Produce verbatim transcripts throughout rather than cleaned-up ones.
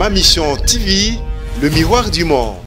Ma Mission T V, le miroir du monde.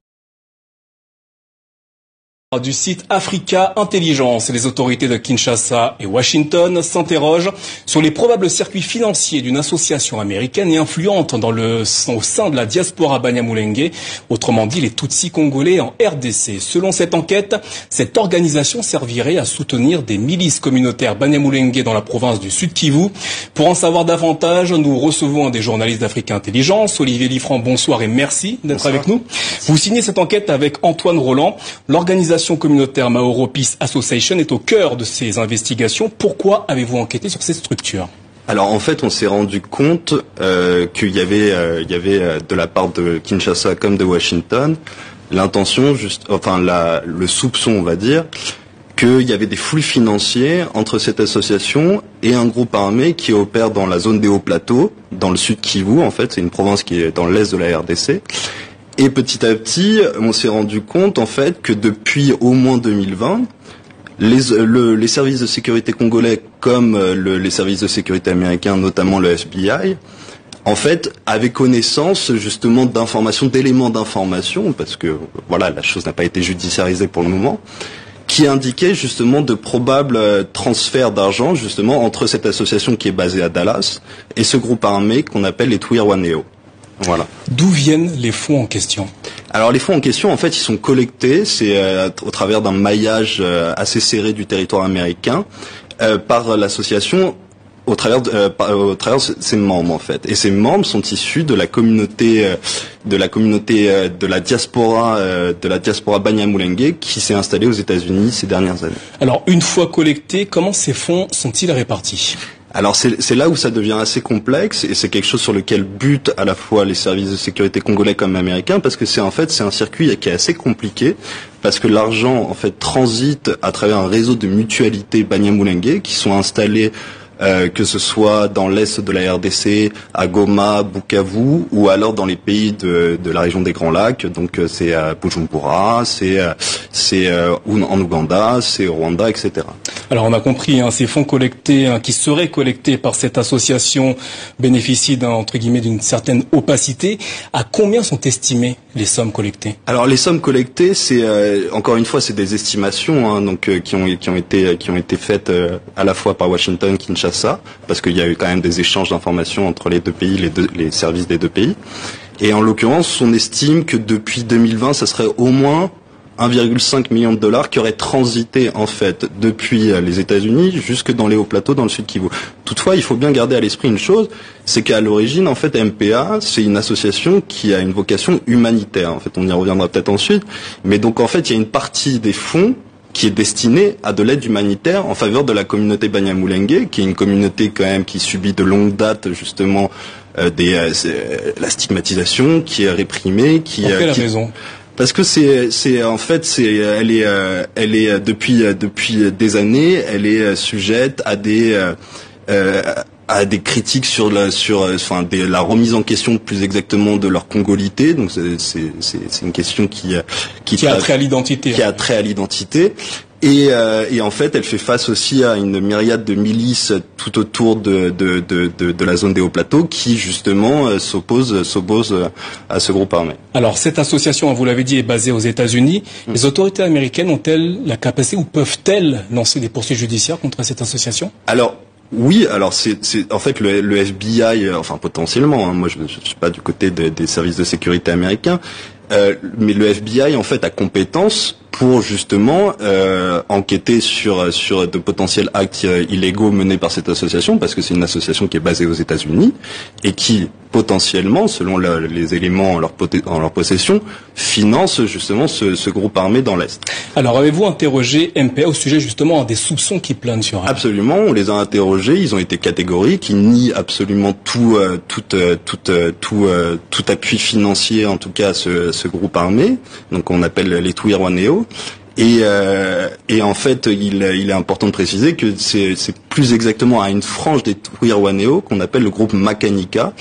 Du site Africa Intelligence, les autorités de Kinshasa et Washington s'interrogent sur les probables circuits financiers d'une association américaine et influente dans le, au sein de la diaspora Banyamulenge, autrement dit les Tutsis congolais en R D C. Selon cette enquête, cette organisation servirait à soutenir des milices communautaires Banyamulenge dans la province du Sud Kivu. Pour en savoir davantage, nous recevons un des journalistes d'Africa Intelligence, Olivier Liffrand. Bonsoir et merci d'être avec nous. Vous signez cette enquête avec Antoine Roland. L'organisation communautaire Maoro Peace Association est au cœur de ces investigations. Pourquoi avez-vous enquêté sur cette structure ? Alors en fait, on s'est rendu compte euh, qu'il y avait, euh, il y avait euh, de la part de Kinshasa comme de Washington l'intention, juste, enfin la, le soupçon, on va dire, qu'il y avait des flux financiers entre cette association et un groupe armé qui opère dans la zone des hauts plateaux, dans le sud Kivu. En fait, c'est une province qui est dans l'est de la R D C. Et petit à petit, on s'est rendu compte en fait que depuis au moins deux mille vingt, les, le, les services de sécurité congolais comme le, les services de sécurité américains, notamment le F B I, en fait, avaient connaissance justement d'informations, d'éléments d'information, parce que voilà, la chose n'a pas été judiciarisée pour le moment, qui indiquaient justement de probables transferts d'argent justement entre cette association qui est basée à Dallas et ce groupe armé qu'on appelle les Twirwaneho. Voilà. D'où viennent les fonds en question ? Alors les fonds en question, en fait, ils sont collectés, c'est euh, au travers d'un maillage euh, assez serré du territoire américain euh, par l'association au travers de, euh, par, au travers de ses membres en fait. Et ces membres sont issus de la communauté euh, de la communauté euh, de la diaspora euh, de la diaspora Banyamulenge qui s'est installée aux États-Unis ces dernières années. Alors une fois collectés, comment ces fonds sont-ils répartis ? Alors c'est, c'est là où ça devient assez complexe et c'est quelque chose sur lequel butent à la fois les services de sécurité congolais comme américains parce que c'est en fait c'est un circuit qui est assez compliqué parce que l'argent en fait transite à travers un réseau de mutualités Banyamulenge qui sont installées Euh, que ce soit dans l'est de la R D C, à Goma, Bukavu, ou alors dans les pays de, de la région des Grands Lacs. Donc euh, c'est à Bujumbura, c'est euh, c'est euh, en Ouganda, c'est au Rwanda, et cetera. Alors on a compris, hein, ces fonds collectés, hein, qui seraient collectés par cette association, bénéficient d'un, entre guillemets, d'une certaine opacité. À combien sont estimées les sommes collectées ? Alors les sommes collectées, c'est euh, encore une fois, c'est des estimations, hein, donc euh, qui ont qui ont été qui ont été faites euh, à la fois par Washington, Kinshasa. Ça, parce qu'il y a eu quand même des échanges d'informations entre les deux pays, les, deux, les services des deux pays. Et en l'occurrence, on estime que depuis deux mille vingt, ça serait au moins un virgule cinq million de dollars qui auraient transité en fait depuis les États-Unis jusque dans les hauts plateaux dans le sud Kivu. Toutefois, il faut bien garder à l'esprit une chose, c'est qu'à l'origine, en fait, M P A, c'est une association qui a une vocation humanitaire. En fait, on y reviendra peut-être ensuite. Mais donc, en fait, il y a une partie des fonds qui est destiné à de l'aide humanitaire en faveur de la communauté Banyamulenge, qui est une communauté quand même qui subit de longue date justement euh, des, euh, la stigmatisation, qui est réprimée, qui. Pour quelle euh, qui... raison ? Parce que c'est, c'est en fait, c'est, elle est, euh, elle est depuis depuis des années, elle est sujette à des euh, euh, à des critiques sur la sur enfin des, la remise en question plus exactement de leur congolité. Donc c'est c'est c'est une question qui qui, qui a trait à l'identité. Qui a trait à l'identité. Et, euh, et en fait, elle fait face aussi à une myriade de milices tout autour de de de de, de la zone des hauts plateaux qui justement euh, s'opposent s'opposent à ce groupe armé. Alors cette association, vous l'avez dit, est basée aux États-Unis. Mmh. Les autorités américaines ont-elles la capacité ou peuvent-elles lancer des poursuites judiciaires contre cette association ? Alors oui, alors c'est, c'est en fait le, le F B I, euh, enfin potentiellement. Hein, moi, je ne suis pas du côté de, des services de sécurité américains, euh, mais le F B I en fait a compétence pour justement euh, enquêter sur sur de potentiels actes euh, illégaux menés par cette association, parce que c'est une association qui est basée aux États-Unis et qui potentiellement, selon le, les éléments en leur, en leur possession, finance justement ce, ce groupe armé dans l'Est. Alors avez-vous interrogé M P A au sujet justement des soupçons qui planent sur elle ? Absolument, on les a interrogés, ils ont été catégoriques, ils nient absolument tout, euh, tout, euh, tout, euh, tout, euh, tout appui financier, en tout cas à ce, ce groupe armé, donc on appelle les Twirwaneho. Et, euh, et en fait, il, il est important de préciser que c'est, c'est plus exactement à une frange des Twirwaneho qu'on appelle le groupe Makanika,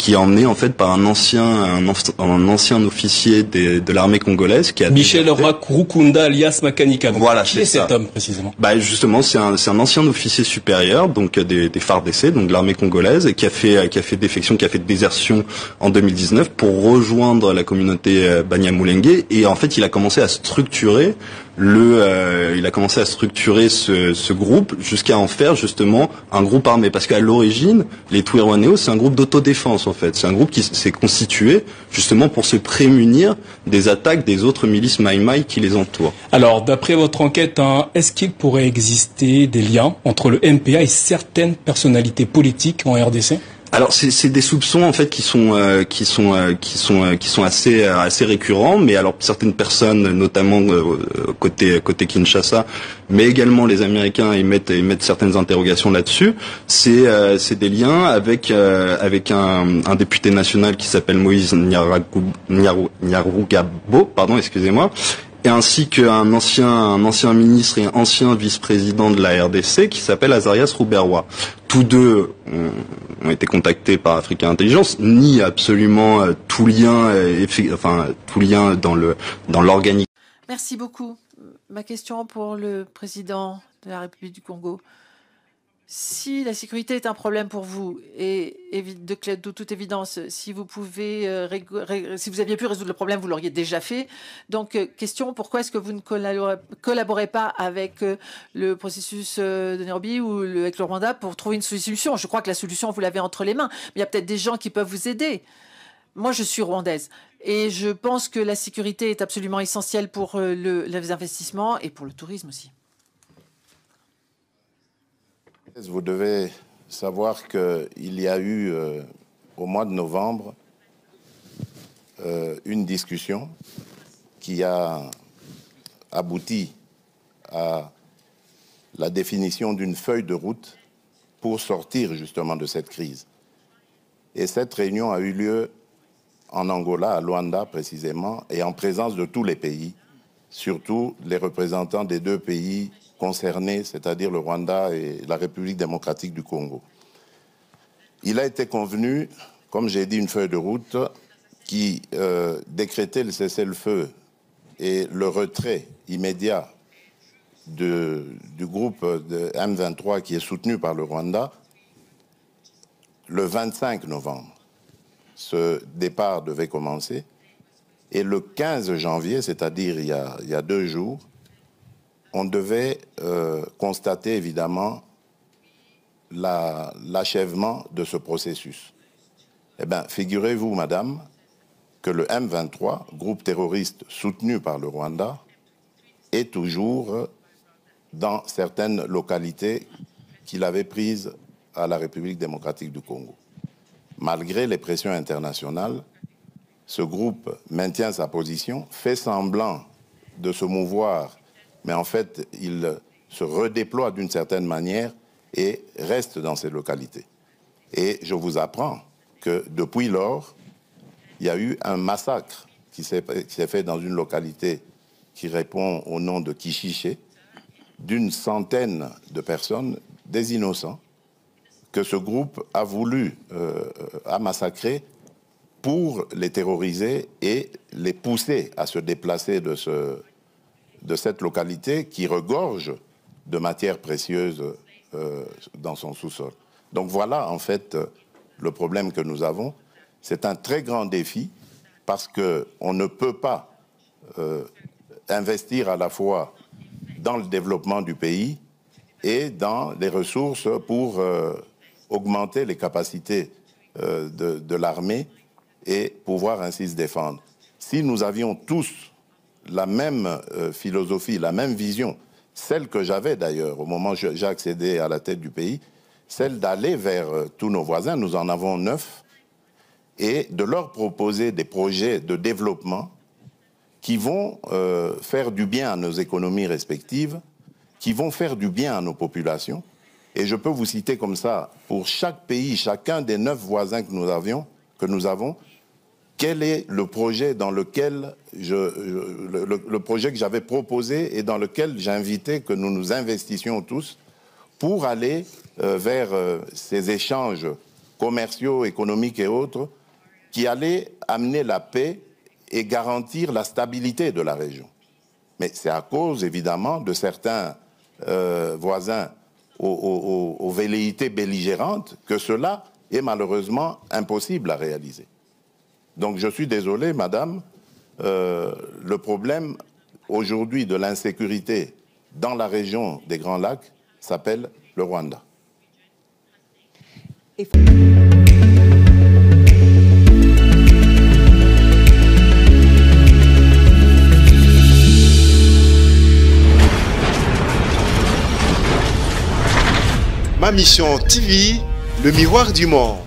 qui est emmené en fait par un ancien un, un ancien officier des, de l'armée congolaise qui a Michel Rukunda alias Makanika. Voilà, qui est cet homme précisément? Bah justement, c'est un c'est un ancien officier supérieur donc des des F A R D C, donc de l'armée congolaise, et qui a fait qui a fait défection, qui a fait désertion en deux mille dix-neuf pour rejoindre la communauté Banyamulenge, et en fait, il a commencé à structurer le euh, il a commencé à structurer ce ce groupe jusqu'à en faire justement un groupe armé, parce qu'à l'origine, les Twirwaneho, c'est un groupe d'autodéfense en fait. C'est un groupe qui s'est constitué justement pour se prémunir des attaques des autres milices Maï-Maï qui les entourent. Alors, d'après votre enquête, hein, est-ce qu'il pourrait exister des liens entre le M P A et certaines personnalités politiques en R D C? Alors c'est des soupçons en fait qui sont euh, qui sont euh, qui sont euh, qui sont assez euh, assez récurrents, mais alors certaines personnes, notamment euh, côté côté Kinshasa, mais également les Américains émettent émettent certaines interrogations là-dessus. C'est euh, c'est des liens avec euh, avec un, un député national qui s'appelle Moïse Nyarugabo, pardon, excusez-moi. Et ainsi qu'un ancien, un ancien ministre et un ancien vice-président de la R D C qui s'appelle Azarias Rouberwa. Tous deux ont, ont été contactés par Africa Intelligence, ni absolument euh, tout lien, euh, enfin tout lien dans le dans l'organique. Merci beaucoup. Ma question pour le président de la République du Congo. Si la sécurité est un problème pour vous, et de, de toute évidence, si vous pouvez, euh, si vous aviez pu résoudre le problème, vous l'auriez déjà fait. Donc, euh, question, pourquoi est-ce que vous ne collaborez, collaborez pas avec euh, le processus euh, de Nairobi ou le, avec le Rwanda pour trouver une solution? Je crois que la solution, vous l'avez entre les mains. Mais il y a peut-être des gens qui peuvent vous aider. Moi, je suis rwandaise et je pense que la sécurité est absolument essentielle pour euh, le, les investissements et pour le tourisme aussi. Vous devez savoir qu'il y a eu, euh, au mois de novembre, euh, une discussion qui a abouti à la définition d'une feuille de route pour sortir justement de cette crise. Et cette réunion a eu lieu en Angola, à Luanda précisément, et en présence de tous les pays, surtout les représentants des deux pays concernés, c'est-à-dire le Rwanda et la République démocratique du Congo. Il a été convenu, comme j'ai dit, une feuille de route qui euh, décrétait le cessez-le-feu et le retrait immédiat de, du groupe de M vingt-trois qui est soutenu par le Rwanda le vingt-cinq novembre. Ce départ devait commencer et le quinze janvier, c'est-à-dire il y a, il y a deux jours, on devait euh, constater évidemment l'achèvement la, de ce processus. Eh bien, figurez-vous, madame, que le M vingt-trois, groupe terroriste soutenu par le Rwanda, est toujours dans certaines localités qu'il avait prises à la République démocratique du Congo. Malgré les pressions internationales, ce groupe maintient sa position, fait semblant de se mouvoir, mais en fait, il se redéploie d'une certaine manière et reste dans ces localités. Et je vous apprends que depuis lors, il y a eu un massacre qui s'est fait dans une localité qui répond au nom de Kishiché, d'une centaine de personnes, des innocents, que ce groupe a voulu, euh, a massacré pour les terroriser et les pousser à se déplacer de ce... de cette localité qui regorge de matières précieuses euh, dans son sous-sol. Donc voilà, en fait, le problème que nous avons. C'est un très grand défi parce qu'on ne peut pas euh, investir à la fois dans le développement du pays et dans les ressources pour euh, augmenter les capacités euh, de, de l'armée et pouvoir ainsi se défendre. Si nous avions tous la même euh, philosophie, la même vision, celle que j'avais d'ailleurs au moment où j'ai accédé à la tête du pays, celle d'aller vers euh, tous nos voisins, nous en avons neuf, et de leur proposer des projets de développement qui vont euh, faire du bien à nos économies respectives, qui vont faire du bien à nos populations. Et je peux vous citer comme ça, pour chaque pays, chacun des neuf voisins que nous avions, que nous avons, quel est le projet dans lequel je, je le, le, le projet que j'avais proposé et dans lequel j'invitais que nous nous investissions tous pour aller euh, vers euh, ces échanges commerciaux, économiques et autres qui allait amener la paix et garantir la stabilité de la région. Mais c'est à cause, évidemment, de certains euh, voisins aux, aux, aux velléités belligérantes que cela est malheureusement impossible à réaliser. Donc je suis désolé, madame, euh, le problème aujourd'hui de l'insécurité dans la région des Grands Lacs s'appelle le Rwanda. Ma Mission T V, le miroir du monde.